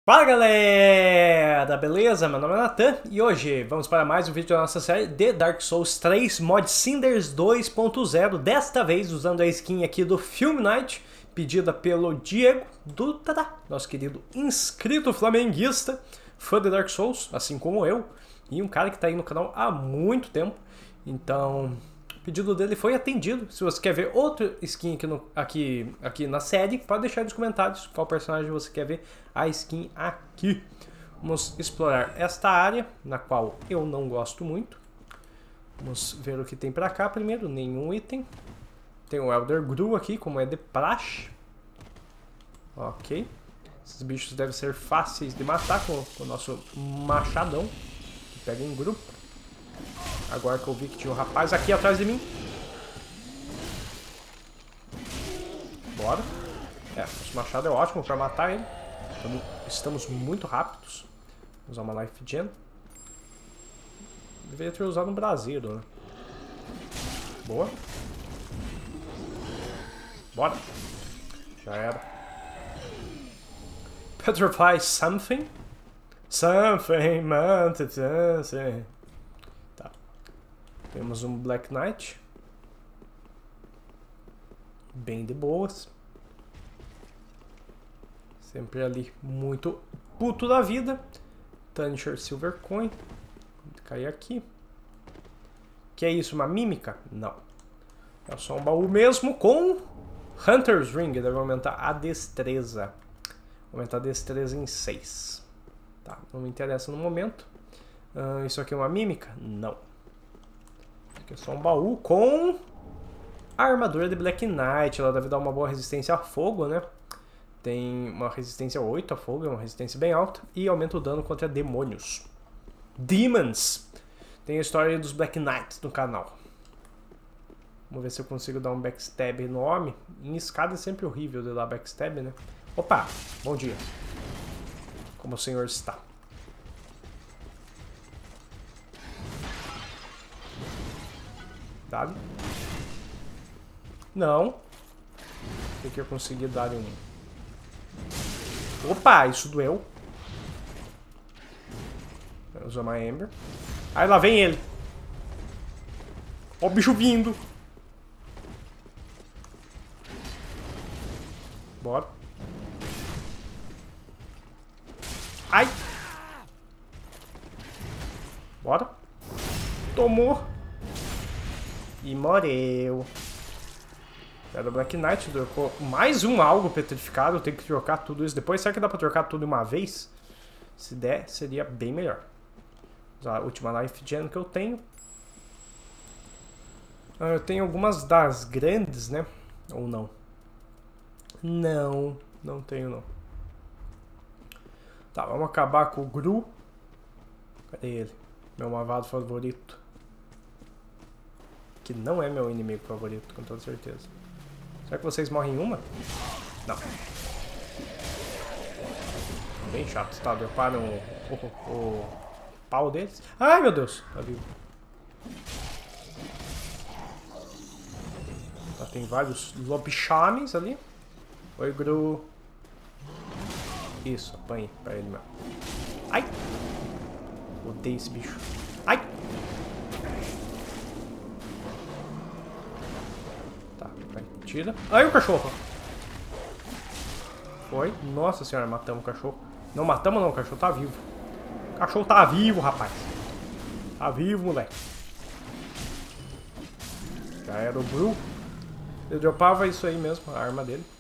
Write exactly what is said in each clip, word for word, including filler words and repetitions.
Fala galera, beleza? Meu nome é Nathan e hoje vamos para mais um vídeo da nossa série de Dark Souls três Mod Cinders dois ponto zero. Desta vez usando a skin aqui do Film Night, pedida pelo Diego do Tadá, nosso querido inscrito flamenguista, fã de Dark Souls, assim como eu, e um cara que está aí no canal há muito tempo. Então, o pedido dele foi atendido. Se você quer ver outro skin aqui, no, aqui, aqui na série, pode deixar nos comentários qual personagem você quer ver a skin aqui. Vamos explorar esta área, na qual eu não gosto muito. Vamos ver o que tem pra cá primeiro. Nenhum item. Tem o Elder Gru aqui, como é de praxe. Ok. Esses bichos devem ser fáceis de matar com, com o nosso machadão, que pega em grupo. Agora que eu vi que tinha um rapaz aqui atrás de mim. Bora. É, nosso machado é ótimo pra matar ele. Estamos, estamos muito rápidos. Vou usar uma Life Gen. Deveria ter usado um braseiro, né? Boa. Bora. Já era. Petrify something? Something, man. Tá. Temos um Black Knight. Bem de boas. Sempre ali muito puto da vida. Tanisher Silver Coin. Vou cair aqui. Que é isso? Uma mímica? Não. É só um baú mesmo com Hunter's Ring. Deve aumentar a destreza. Aumentar a destreza em seis. Tá, não me interessa no momento. Uh, isso aqui é uma mímica? Não. Isso aqui é só um baú com a armadura de Black Knight. Ela deve dar uma boa resistência a fogo, né? Tem uma resistência oito a fogo, é uma resistência bem alta. E aumenta o dano contra demônios. Demons! Tem a história dos Black Knights no canal. Vamos ver se eu consigo dar um backstab no homem. Em escada é sempre horrível de dar backstab, né? Opa! Bom dia. Como o senhor está? Dá-lhe. Não. Tem que eu conseguir dar um... Opa, isso doeu. Vou usar uma Ember. Aí lá vem ele. Ó o bicho vindo. Bora. Ai. Bora. Tomou. E morreu. Era Black Knight, trocou mais um algo petrificado. Eu tenho que trocar tudo isso depois. Será que dá pra trocar tudo de uma vez? Se der, seria bem melhor. Usar a última Life Gen que eu tenho. Eu tenho algumas das grandes, né? Ou não? Não, não tenho não. Tá, vamos acabar com o Gru. Cadê ele? Meu malvado favorito. Que não é meu inimigo favorito, com toda certeza. Será que vocês morrem em uma? Não. Bem chato, tá? Droparam o, o, o pau deles. Ai, meu Deus! Tá vivo. Tá, tem vários lobisomens ali. Oi, Gru. Isso, apanhe pra ele mesmo. Ai! Odeio esse bicho. Ai! Tira. Aí o cachorro. Foi. Nossa senhora, matamos o cachorro. Não matamos não, o cachorro tá vivo. O cachorro tá vivo, rapaz. Tá vivo, moleque. Já era o Bru. Ele dropava isso aí mesmo, a arma dele.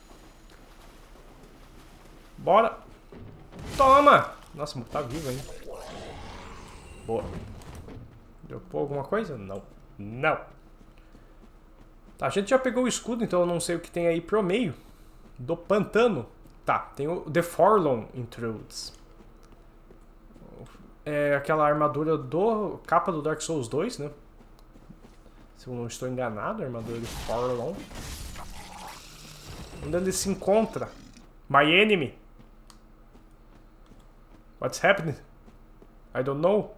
Bora. Toma. Nossa, tá vivo ainda. Boa. Dropou alguma coisa? Não. Não. Tá, a gente já pegou o escudo, então eu não sei o que tem aí pro meio do pantano. Tá, tem o The Forlorn Intrudes. É aquela armadura do capa do Dark Souls dois, né? Se eu não estou enganado, a armadura de Forlorn. Onde ele se encontra? My enemy. What's happening? I don't know.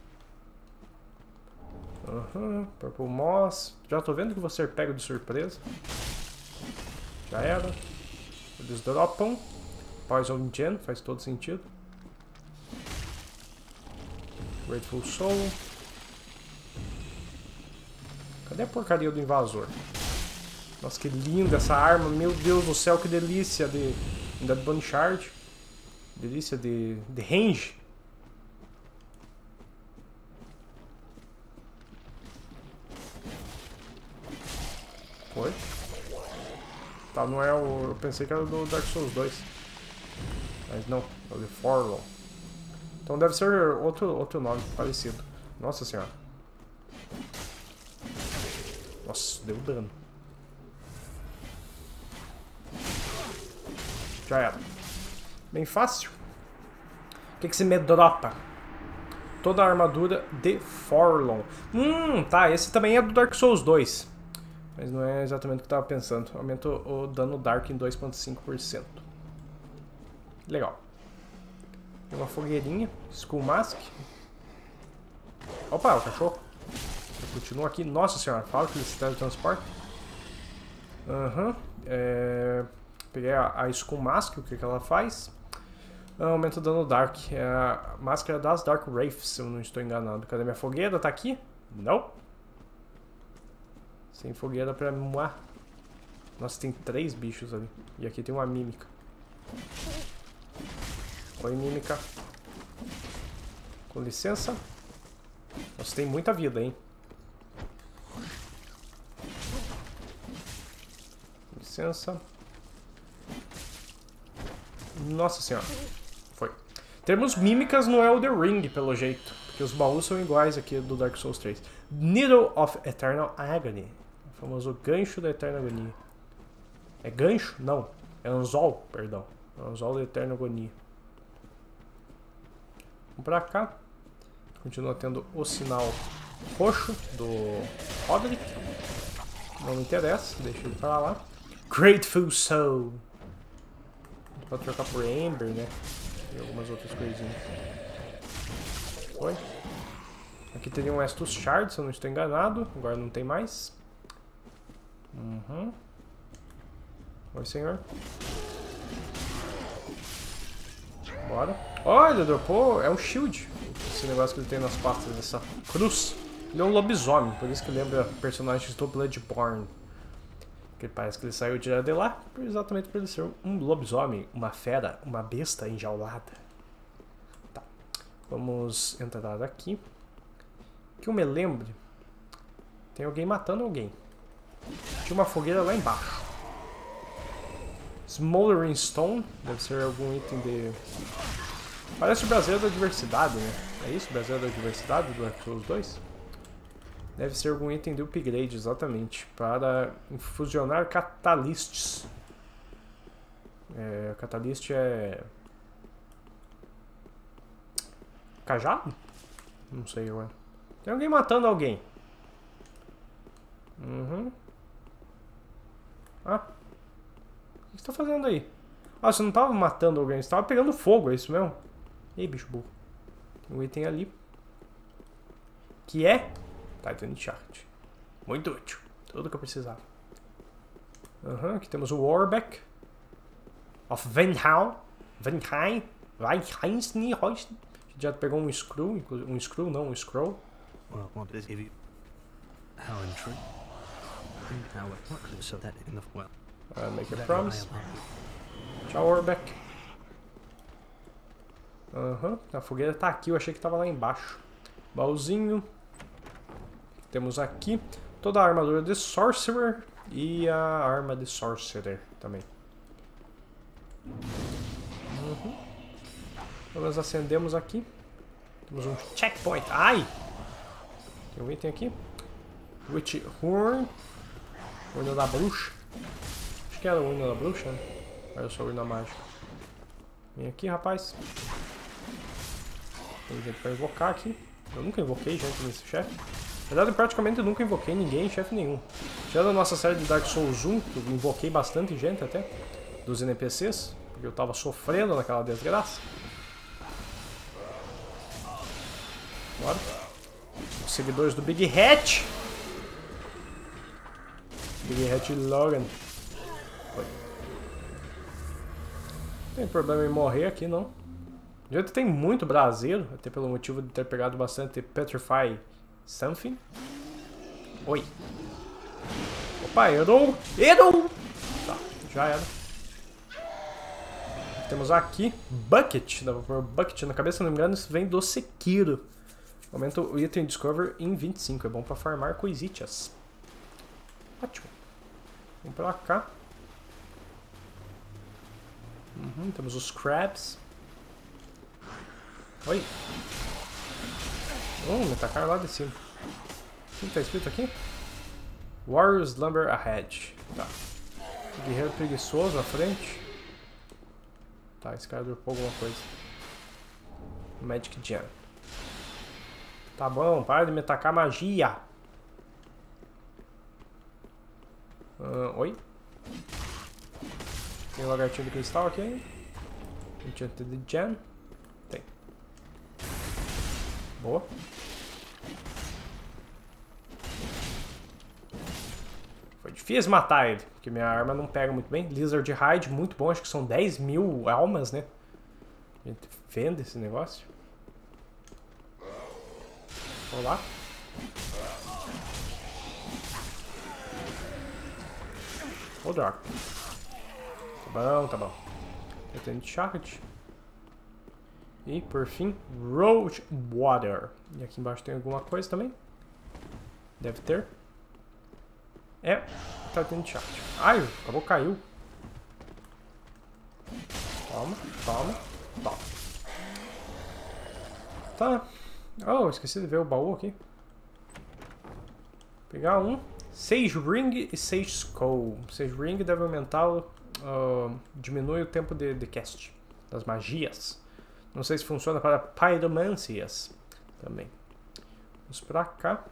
Uhum, Purple Moss. Já tô vendo que você pega de surpresa. Já era. Eles dropam. Poison Gen, faz todo sentido. Grateful Soul. Cadê a porcaria do invasor? Nossa, que linda essa arma. Meu Deus do céu, que delícia de... Ainda de Bone Shard. Delícia de, de range. Foi? Tá, não é o... Eu pensei que era do Dark Souls dois. Mas não, é o de Forlorn. Então deve ser outro, outro nome parecido. Nossa senhora. Nossa, deu dano. Já era. Bem fácil. O que, que se me dropa? Toda a armadura de Forlorn. Hum, tá. Esse também é do Dark Souls dois. Mas não é exatamente o que eu tava pensando. Aumenta o dano Dark em dois vírgula cinco por cento. Legal. Tem uma fogueirinha. Skull Mask. Opa, o cachorro. Continua aqui. Nossa senhora, fala que ele se teletransporta. Aham. Uhum. É... Peguei a, a Skull Mask, o que, que ela faz? Aumenta o dano Dark. É a máscara das Dark Wraiths, se eu não estou enganado. Cadê minha fogueira? Tá aqui? Não. Sem fogueira pra moar. Nossa, tem três bichos ali. E aqui tem uma mímica. Oi, mímica. Com licença. Nossa, tem muita vida, hein? Com licença. Nossa senhora. Foi. Temos mímicas no Elden Ring, pelo jeito. Porque os baús são iguais aqui do Dark Souls três. Needle of Eternal Agony. O famoso gancho da Eterna Agonia. É gancho? Não. É anzol, perdão. É anzol da Eterna Agonia. Vamos pra cá. Continua tendo o sinal roxo do Roderick. Não me interessa, deixa ele pra lá. Grateful Soul. Pode trocar por Ember, né? E algumas outras coisinhas. Foi. Aqui teria um Estus Shard, se eu não estou enganado. Agora não tem mais. Uhum. Oi, senhor. Bora. Olha, dropou. É um shield. Esse negócio que ele tem nas pastas dessa cruz. Ele é um lobisomem, por isso que lembra personagens do Bloodborne. Porque parece que ele saiu direto de lá, exatamente por ele ser um lobisomem, uma fera, uma besta enjaulada. Tá. Vamos entrar aqui. Que eu me lembre, tem alguém matando alguém. Tinha uma fogueira lá embaixo. Smoldering Stone, deve ser algum item de... Parece o brasileiro da diversidade, né? É isso, o brasileiro da diversidade do Dark Souls dois? Deve ser algum item de upgrade, exatamente. Para infusionar catalysts. É, catalyst é... Cajado? Não sei agora. Tem alguém matando alguém. Uhum. Ah. O que você tá fazendo aí? Ah, você não tava matando alguém, você tava pegando fogo, é isso mesmo? Ei, bicho burro. Tem um item ali. Que é... Titan Chart. Muito útil. Tudo que eu precisava. Uhum, aqui temos o Warbeck. Of Venheim. Venheim. Venheim. Já pegou um screw. Um screw, não, um scroll. Well, what is it? How intriguing. How so that in the well. Uh, make a promise. Tchau, Warbeck. Aham, uhum. A fogueira tá aqui, eu achei que tava lá embaixo. Baúzinho. Temos aqui toda a armadura de Sorcerer e a arma de Sorcerer também. Uhum. Então nós acendemos aqui. Temos um checkpoint. Ai! Tem um item aqui. Witch Horn. Urna da bruxa. Acho que era a urna da bruxa, né? Olha só a urna mágica. Vem aqui, rapaz. Tem gente pra invocar aqui. Eu nunca invoquei gente nesse chefe. Na verdade, eu praticamente nunca invoquei ninguém, chefe nenhum. Já na nossa série de Dark Souls um, que eu invoquei bastante gente até, dos N P Cs, porque eu tava sofrendo naquela desgraça. Bora. Os seguidores do Big Hat. Big Hat Logan. Foi. Não tem problema em morrer aqui, não. A gente tem muito braseiro, até pelo motivo de ter pegado bastante Petrify Something. Oi. Opa, errou! Errou! Tá, já era. Temos aqui Bucket. Dá pra pôr Bucket na cabeça, se não me engano, isso vem do Sekiro. Aumenta o item Discover em vinte e cinco. É bom pra farmar coisitas. Ótimo. Vamos pra cá. Uhum, temos os Crabs. Oi. Oh, me atacaram lá de cima. O que tá escrito aqui? Warriors Slumber Ahead. Tá. Guerreiro preguiçoso à frente. Tá, esse cara dropou alguma coisa. Magic Gem. Tá bom, para de me atacar magia. Uh, oi? Tem um lagartinho de cristal aqui ainda? Enchanted Gem. Tem. Boa. Foi difícil matar ele, porque minha arma não pega muito bem. Lizard Hide, muito bom, acho que são dez mil almas, né? A gente vende esse negócio. Olá. Ô, droga. Tá bom, tá bom. Pretende Shard. E, por fim, Roach Water. E aqui embaixo tem alguma coisa também? Deve ter. É, tá tendo chat. Ai, acabou, caiu. Toma, toma, toma. Tá. Oh, esqueci de ver o baú aqui. Pegar um. Sage Ring e Sage Skull. Sage Ring deve aumentar o... Uh, diminui o tempo de, de cast das magias. Não sei se funciona para pyromancias também. Vamos pra cá.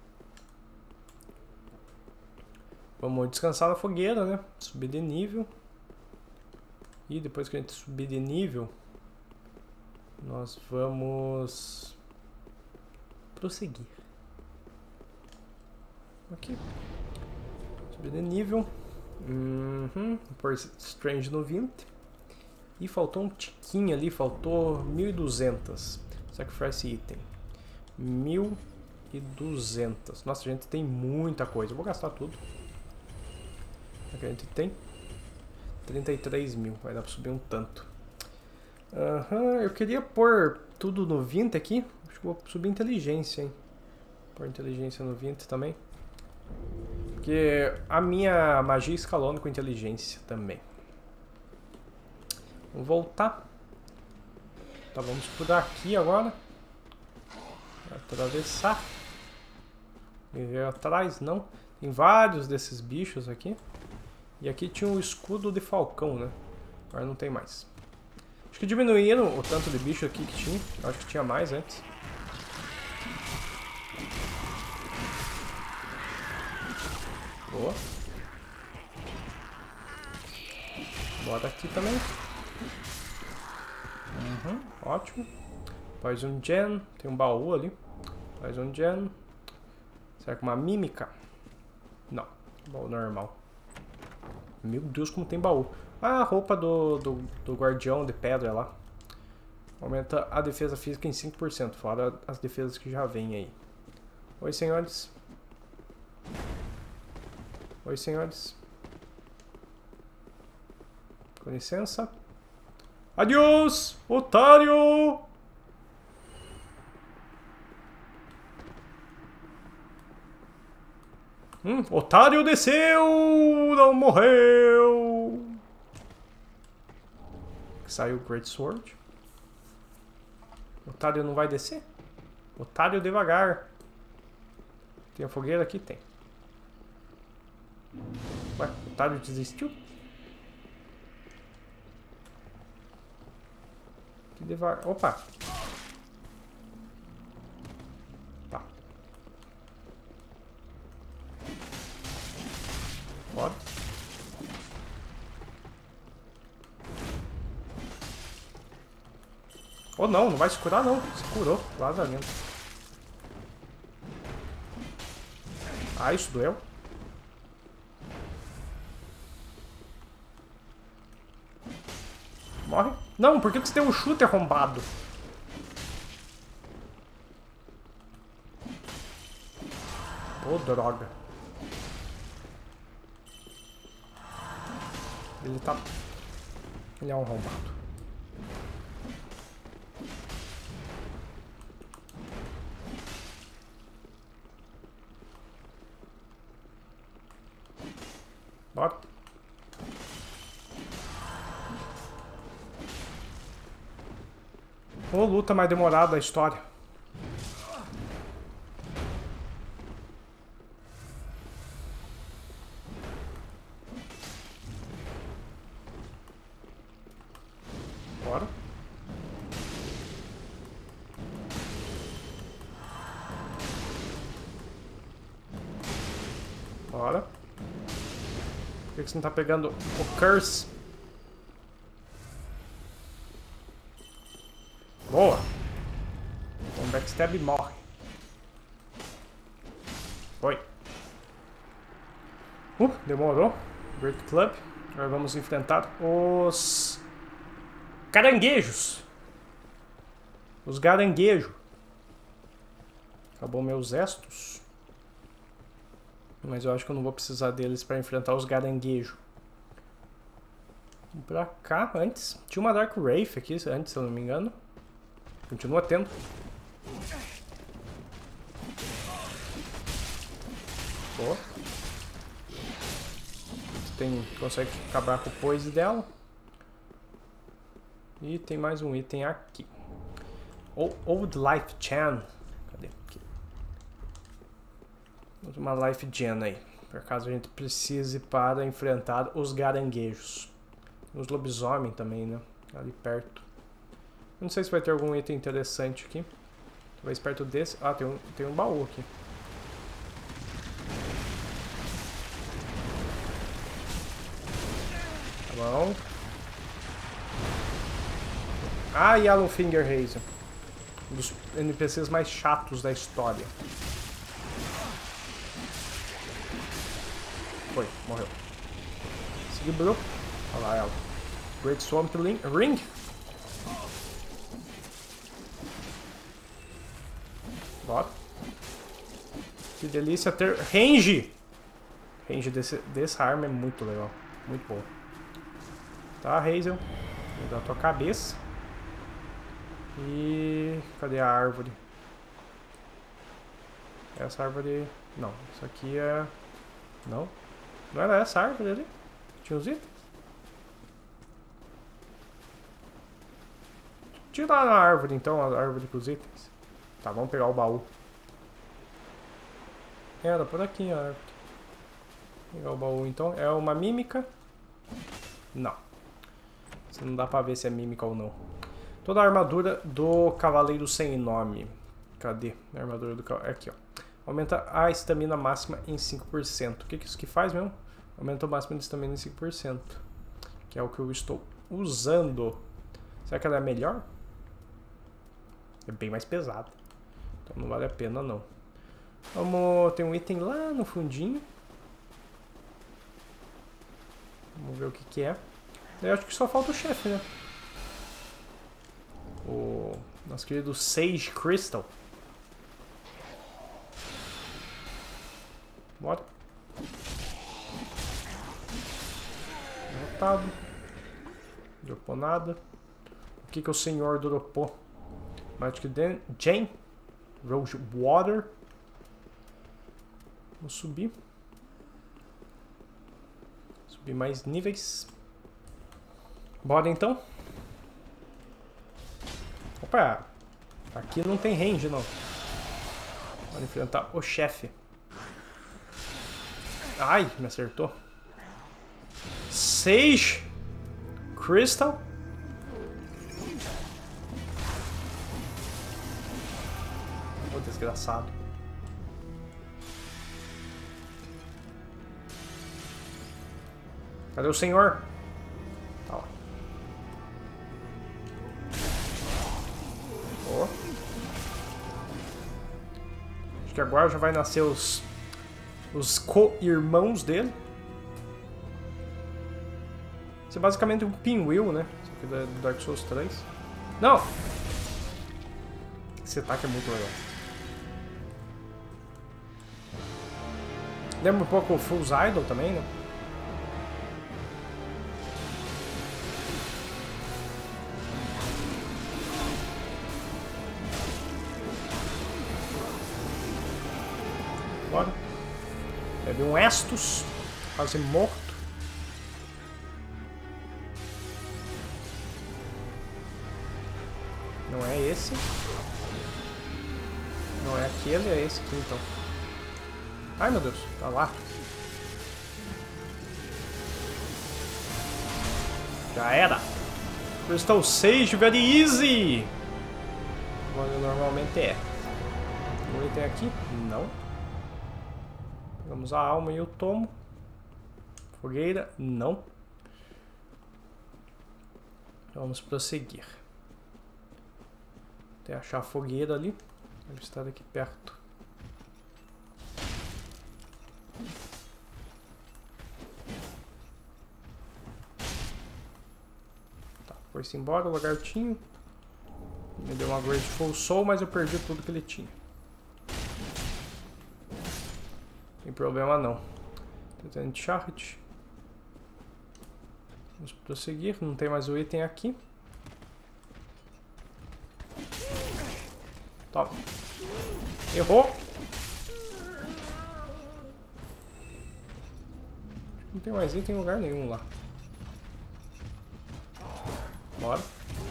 Vamos descansar na fogueira, né? Subir de nível. E depois que a gente subir de nível, nós vamos prosseguir. Aqui. Subir de nível. Uhum. Por Strange no vinte. E faltou um tiquinho ali, faltou mil e duzentos. Sacrifice Item. mil e duzentos. Nossa, a gente tem muita coisa. Eu vou gastar tudo. Aqui a gente tem trinta e três mil. Vai dar pra subir um tanto. Uhum. Eu queria pôr tudo no vinte aqui. Acho que vou subir inteligência, hein? Pôr inteligência no vinte também. Porque a minha magia escalona com inteligência também. Vamos voltar. Tá, vamos por aqui agora. Atravessar. E ver atrás, não. Tem vários desses bichos aqui. E aqui tinha um escudo de falcão, né? Agora não tem mais. Acho que diminuíram o tanto de bicho aqui que tinha. Acho que tinha mais antes. Boa. Bora aqui também. Uhum, ótimo. Poison Gem. Tem um baú ali. Poison Gem. Será que uma mímica? Não. Baú normal. Meu Deus, como tem baú. Ah, a roupa do, do, do guardião de pedra lá. Aumenta a defesa física em cinco por cento. Fora as defesas que já vêm aí. Oi, senhores. Oi, senhores. Com licença. Adiós, otário! Hum, otário desceu! Não morreu! Saiu o Great Sword. Otário não vai descer? Otário devagar. Tem a fogueira aqui? Tem. Ué, o otário desistiu? Que devagar. Opa! Tá. Bora. Oh não, não vai se curar não. Se curou. Vazamento. Ah, isso doeu. Morre. Não, por que você tem um chute arrombado? Ô, oh, droga. Ele tá... Ele é um arrombado. Bora. Ô, luta mais demorada a história. Bora. Bora. Por que você não tá pegando o Curse? Boa! Um backstab e morre. Foi. Uh, demorou. Great Club. Agora vamos enfrentar os... caranguejos. Os garanguejos. Acabou meus estos. Mas eu acho que eu não vou precisar deles para enfrentar os garanguejos. Vamos pra cá antes. Tinha uma Dark Wraith aqui antes, se eu não me engano. Continua tendo. Boa. Você tem, consegue acabar com o poise dela. E tem mais um item aqui. Old Life Chan. Cadê? Aqui. Uma Life Gen aí. Por caso a gente precise para enfrentar os garanguejos. Os lobisomem também, né? Ali perto. Não sei se vai ter algum item interessante aqui. Talvez perto desse. Ah, tem um, tem um baú aqui. Tá bom. Ah, Yellowfinger Hazel. Um dos N P Cs mais chatos da história. Foi, morreu. Seguiu. Olha lá ela. Great Swamp Ring. Bora. Que delícia ter range. Range desse, dessa arma é muito legal. Muito boa. Tá, Hazel. Vou dar a tua cabeça. E... cadê a árvore? Essa árvore... não, isso aqui é... não. Não era essa árvore ali? Tinha os itens? Tira a árvore então, a árvore com os itens. Tá, vamos pegar o baú. Era por aqui a árvore. Pegar o baú então. É uma mímica? Não. Isso não dá pra ver se é mímica ou não. Toda a armadura do Cavaleiro Sem Nome. Cadê a armadura do cavaleiro? Aqui, ó. Aumenta a estamina máxima em cinco por cento. O que, que isso que faz mesmo? Aumenta o máximo de estamina em cinco por cento. Que é o que eu estou usando. Será que ela é melhor? É bem mais pesada. Então não vale a pena não. Vamos... tem um item lá no fundinho. Vamos ver o que que é. Eu acho que só falta o chefe, né? O nosso querido Sage Crystal. Bora. Derrotado. Dropou nada. O que que o senhor dropou? Magic Jane. Rose Water. Vamos subir. Subir mais níveis. Bora então. Opa. Aqui não tem range não. Vamos enfrentar o chefe. Ai, me acertou. Sage Crystal. Ô, desgraçado. Cadê o senhor? Tá lá. Oh. Acho que agora já vai nascer os os co-irmãos dele. Isso é basicamente um pinwheel, né? Só aqui do Dark Souls três. Não! Esse ataque é muito legal. Lembra um pouco o Fool's Idol também, né? Bora. Bebe um Estus. Quase morto. Não é esse. Não é aquele, é esse aqui então. Ai meu Deus, tá lá. Já era. Crystal Sage, very easy. Agora normalmente é. Um item aqui? Não. Pegamos a alma e o tomo. Fogueira? Não. Vamos prosseguir. Até achar a fogueira ali. Deve estar aqui perto. Tá, foi-se embora o lagartinho. Me deu uma Grateful Soul, mas eu perdi tudo que ele tinha. Sem problema não. Tentando Charge. Vamos prosseguir. Não tem mais o item aqui. Toma. Errou. Não tem mais item em lugar nenhum lá. Bora.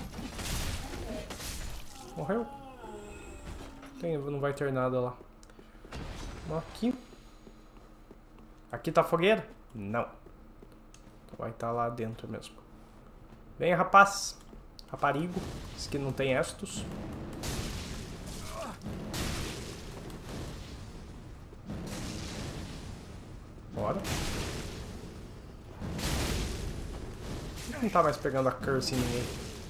Morreu. Tem, não vai ter nada lá. Vamos aqui. Aqui tá a fogueira? Não. Então vai estar lá dentro mesmo. Vem, rapaz. Raparigo. Esse aqui não tem Estus. Bora. Não tá mais pegando a curse em ninguém.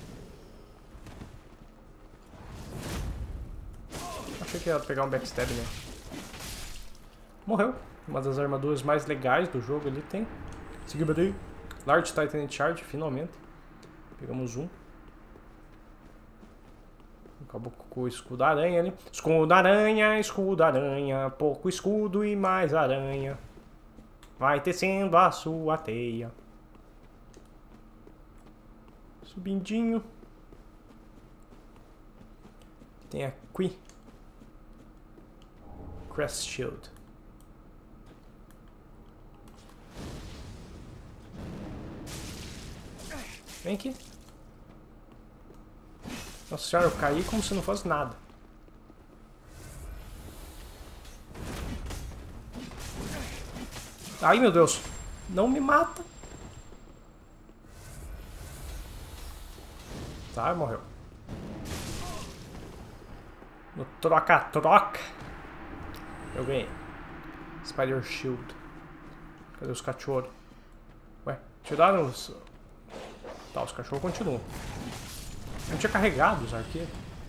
Achei que ia pegar um backstab nele. Morreu. Uma das armaduras mais legais do jogo ali tem. Seguiu aí. Large Titan Charge, finalmente. Pegamos um. Acabou com o escudo da aranha ali. Escudo da aranha, escudo da aranha. Pouco escudo e mais aranha. Vai tecendo a sua teia. Subindinho. Tem aqui. Crest Shield. Vem aqui. Nossa senhora, eu caí como se não fosse nada. Ai meu Deus. Não me mata. Tá, morreu. No troca-troca. Eu ganhei. Spider Shield. Cadê os cachorros? Ué, tiraram os... Tá, os cachorros continuam. Eu não tinha carregado os arqueiros.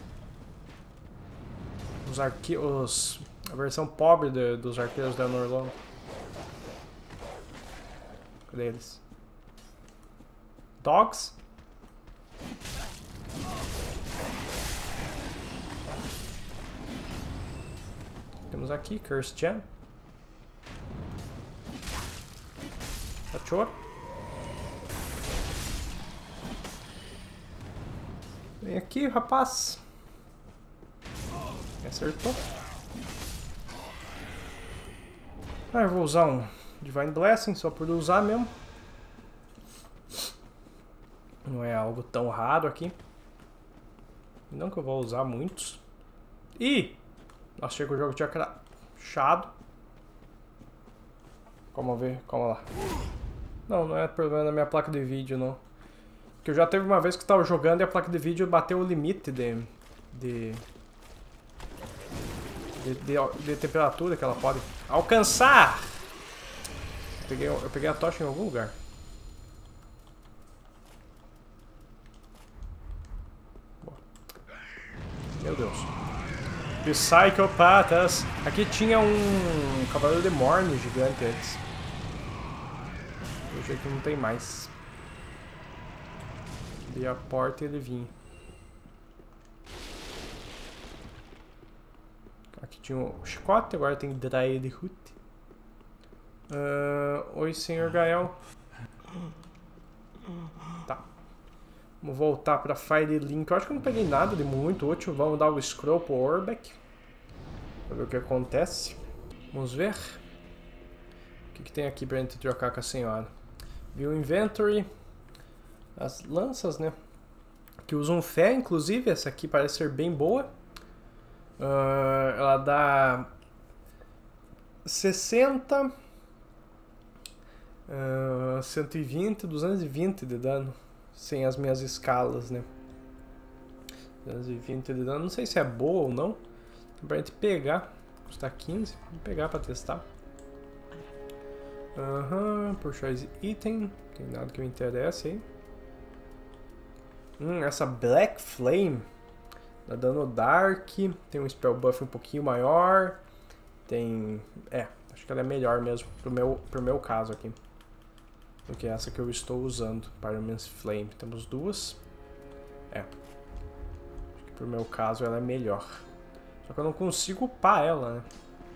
Os arqueiros... A versão pobre de, dos arqueiros da Norlong. Cadê eles? Dogs? Temos aqui Curse Gem. Cachorro. Vem aqui, rapaz. Me acertou. Ah, eu vou usar um Divine Blessing só por usar mesmo. Não é algo tão raro aqui. Não que eu vou usar muitos. Ih! Achei que o jogo tinha crashado. Vamos ver, calma lá. Não, não é problema da minha placa de vídeo, não. Porque eu já teve uma vez que eu estava jogando e a placa de vídeo bateu o limite de... De... De, de, de temperatura que ela pode alcançar. Eu peguei, eu peguei a tocha em algum lugar. Boa. Meu Deus. Psicopatas. Aqui tinha um cavaleiro de Morne gigante antes. Pelo jeito não tem mais. Abrir a porta e ele vinha. Aqui tinha o chicote, agora tem Dry de Root. Uh, Oi, senhor Gael. Tá. Vamos voltar pra Fire Link. Eu acho que eu não peguei nada de muito útil. Vamos dar o scroll pro Orbeck. Pra ver o que acontece. Vamos ver. O que, que tem aqui pra gente trocar com a senhora? View Inventory. As lanças, né? Que usam fé, inclusive. Essa aqui parece ser bem boa. Uh, ela dá sessenta, uh, cento e vinte, duzentos e vinte de dano. Sem as minhas escalas, né? duzentos e vinte de dano. Não sei se é boa ou não. Pra gente pegar. Custa quinze. Vamos pegar pra testar. Aham. Uhum, por choice item. Não tem nada que me interesse aí. Hum, essa Black Flame. Dá dano Dark. Tem um spell buff um pouquinho maior. Tem... É, acho que ela é melhor mesmo. Pro meu, pro meu caso aqui. Do que essa que eu estou usando. Pyroman's Flame. Temos duas. É. Acho que pro meu caso ela é melhor. Só que eu não consigo upar ela, né?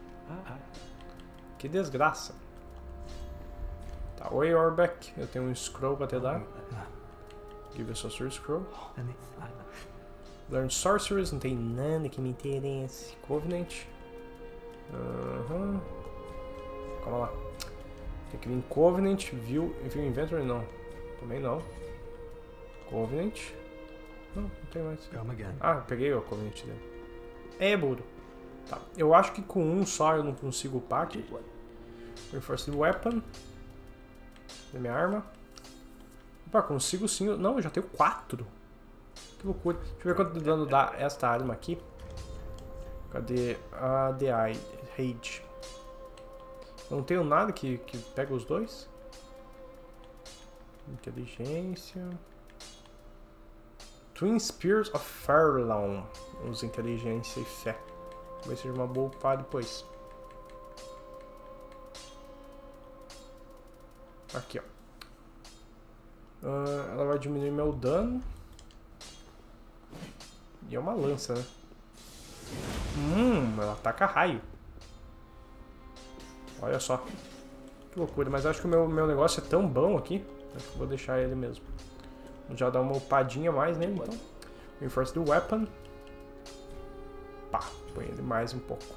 Que desgraça. Tá, oi Orbeck. Eu tenho um scroll pra te dar. Give us a Sorcery Scroll. Learn Sorceries, não tem nada que me interesse. Covenant. Aham. Uhum. Calma lá. Tem que vir Covenant, View, View Inventory, não. Também não. Covenant. Não, não tem mais. Ah, peguei o Covenant dele. É, burro. Tá. Eu acho que com um só eu não consigo upar aqui. Reinforced Weapon. Da minha arma. Opa, consigo sim. Não, eu já tenho quatro. Que loucura. Deixa eu ver quanto de dano dá esta arma aqui. Cadê a D I? Rage. Eu não tenho nada que, que pega os dois. Inteligência. Twin Spears of Farlawn. Usa inteligência e fé. Vai ser uma boa upar depois. Aqui, ó. Uh, ela vai diminuir meu dano. E é uma lança, né? Hum, ela ataca raio. Olha só. Que loucura, mas acho que o meu, meu negócio é tão bom aqui. Acho que vou deixar ele mesmo. Vou já dar uma upadinha mais nele, então. Reinforce the Weapon. Pá, põe ele mais um pouco.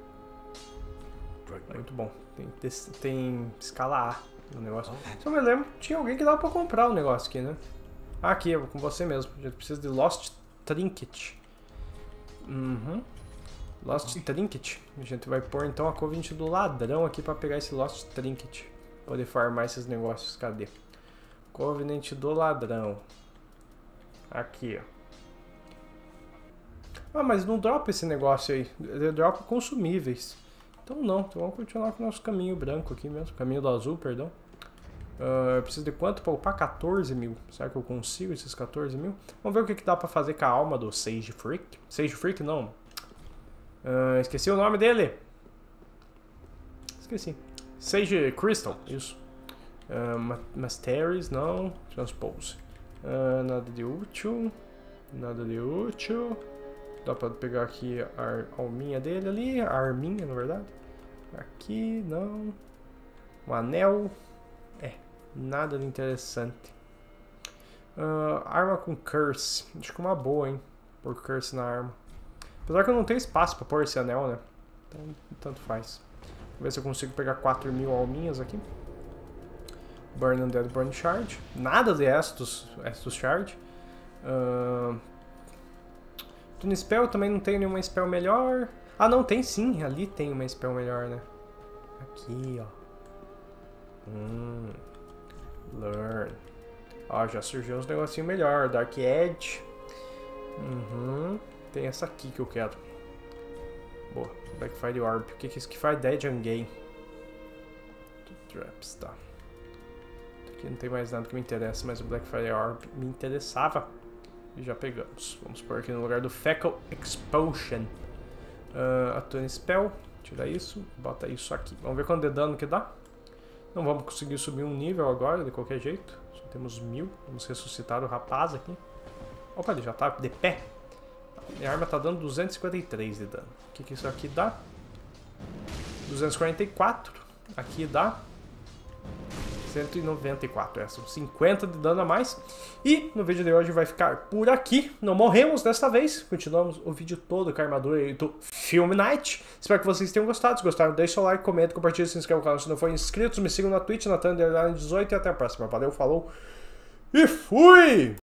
Muito bom. Tem, tem escala A no negócio. Se eu me lembro, tinha alguém que dava pra comprar o negócio aqui, né? Ah, aqui, eu vou com você mesmo. A gente precisa de Lost Trinket. Uhum. Lost Trinket. A gente vai pôr então a Covenant do ladrão aqui pra pegar esse Lost Trinket. Poder farmar esses negócios. Cadê? Covenant do ladrão. Aqui, ó. Ah, mas não dropa esse negócio aí. Ele dropa consumíveis. Então não. Então vamos continuar com o nosso caminho branco aqui mesmo. Caminho do azul, perdão. Uh, eu preciso de quanto para upar? quatorze mil. Será que eu consigo esses quatorze mil? Vamos ver o que, que dá para fazer com a alma do Sage Freak. Sage Freak não. Uh, esqueci o nome dele. Esqueci. Sage Crystal, isso. Uh, Masteries, não. Transpose. Uh, nada de útil. Nada de útil. Dá pra pegar aqui a alminha dele ali. A arminha, na verdade. Aqui, não. Um anel. É, nada de interessante. Uh, arma com curse. Acho que é uma boa, hein. Pôr curse na arma. Apesar que eu não tenho espaço pra pôr esse anel, né. Então, tanto faz. Vamos ver se eu consigo pegar quatro mil alminhas aqui. Burn Undead Burn Shard. Nada de Estus, Estus Shard. Uh, Tune Spell também não tem nenhuma spell melhor. Ah, não, tem sim. Ali tem uma spell melhor, né. Aqui, ó. Hum. Learn. Ó, já surgiu uns negocinhos melhor. Dark Edge. Uhum. Tem essa aqui que eu quero. Boa. Backfire Orb. O que que é isso que faz? Dead and Gay. Traps, tá. Aqui não tem mais nada que me interessa, mas o Blackfire Orb me interessava. E já pegamos. Vamos pôr aqui no lugar do Fecal Expulsion. Uh, a Tune Spell. Tira isso. Bota isso aqui. Vamos ver quanto de dano que dá. Não vamos conseguir subir um nível agora, de qualquer jeito. Só Temos mil. Vamos ressuscitar o rapaz aqui. Opa, ele já tá de pé. Minha arma tá dando duzentos e cinquenta e três de dano. O que que isso aqui dá? duzentos e quarenta e quatro. Aqui dá cento e noventa e quatro. É, são cinquenta de dano a mais. E no vídeo de hoje vai ficar por aqui. Não morremos desta vez. Continuamos o vídeo todo com a armadura do Film Night. Espero que vocês tenham gostado. Se gostaram, deixe seu like, comenta, compartilhe, se inscreva no canal se não for inscrito. Me sigam na Twitch, na Thunder dezoito e até a próxima. Valeu, falou e fui!